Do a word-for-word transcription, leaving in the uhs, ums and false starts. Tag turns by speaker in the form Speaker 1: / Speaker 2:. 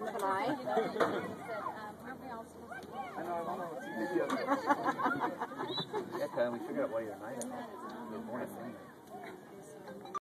Speaker 1: with an eye.
Speaker 2: I know, I want to see videos. Yeah, we figured out why you're nine. You're born at